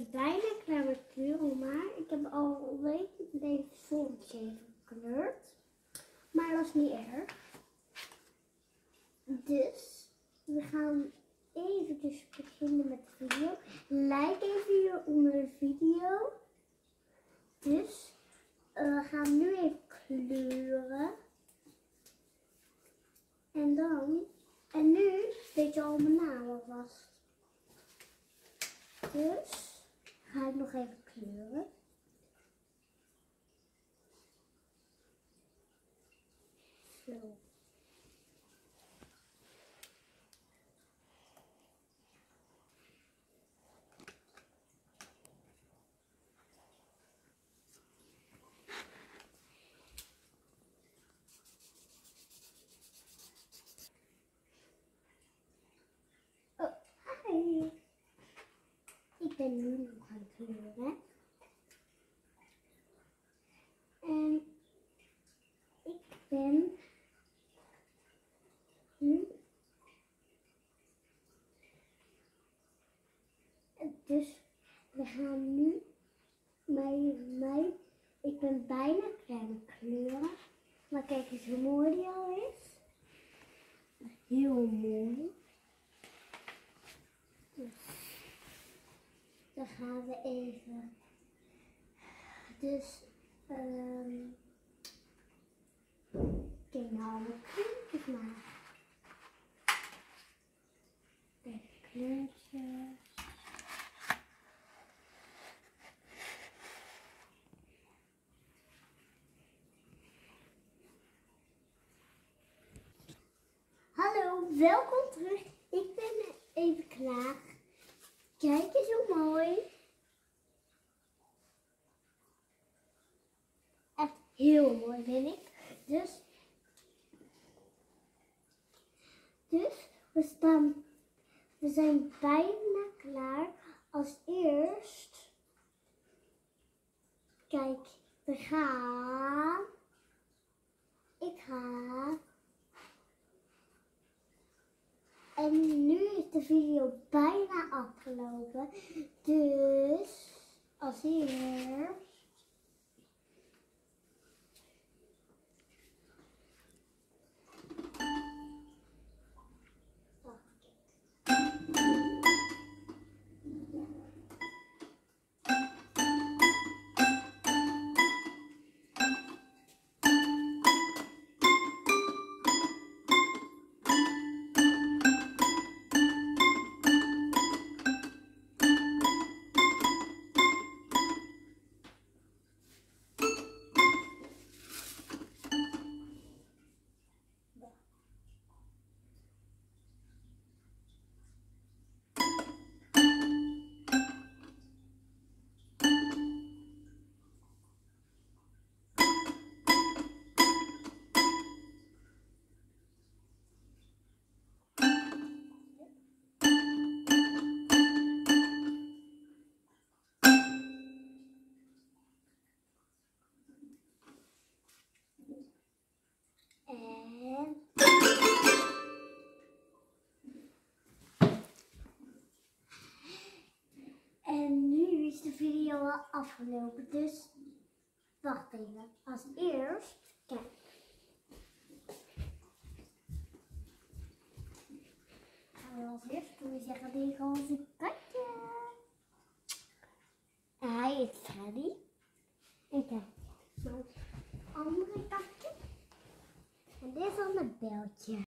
ben bijna klaar met kleuren, maar ik heb al een week deze zonnetje even gekleurd. Maar dat is niet erg. Dus we gaan eventjes beginnen met de video. Like even hier onder de video. Dus we gaan nu even kleuren. En nu weet je al mijn naam alvast. Dus ga ik nog even kleuren. Zo. Oh, hi. Ik ben nu nog aan het kleuren. En ik ben nu. Dus we gaan nu ik ben bijna klaar met kleuren. Maar kijk eens hoe mooi die al is. Heel mooi. Dus dan gaan we even. Dus kijk nou, wat kleurtjes maken. Kijk, kleurtjes. Hallo, welkom terug. Ik ben even klaar. Kijk eens hoe mooi. Echt heel mooi vind ik. Dus we zijn bijna klaar. Als eerst, kijk, ik ga. En nu is de video bijna afgelopen. Dus als eerst. En nu is de video al afgelopen, dus wacht even. Als eerst, kijk. Gaan we als eerst doen zeggen tegen onze katje. En hij is Freddy. En kijk, mijn andere katje. En dit is al een beeldje.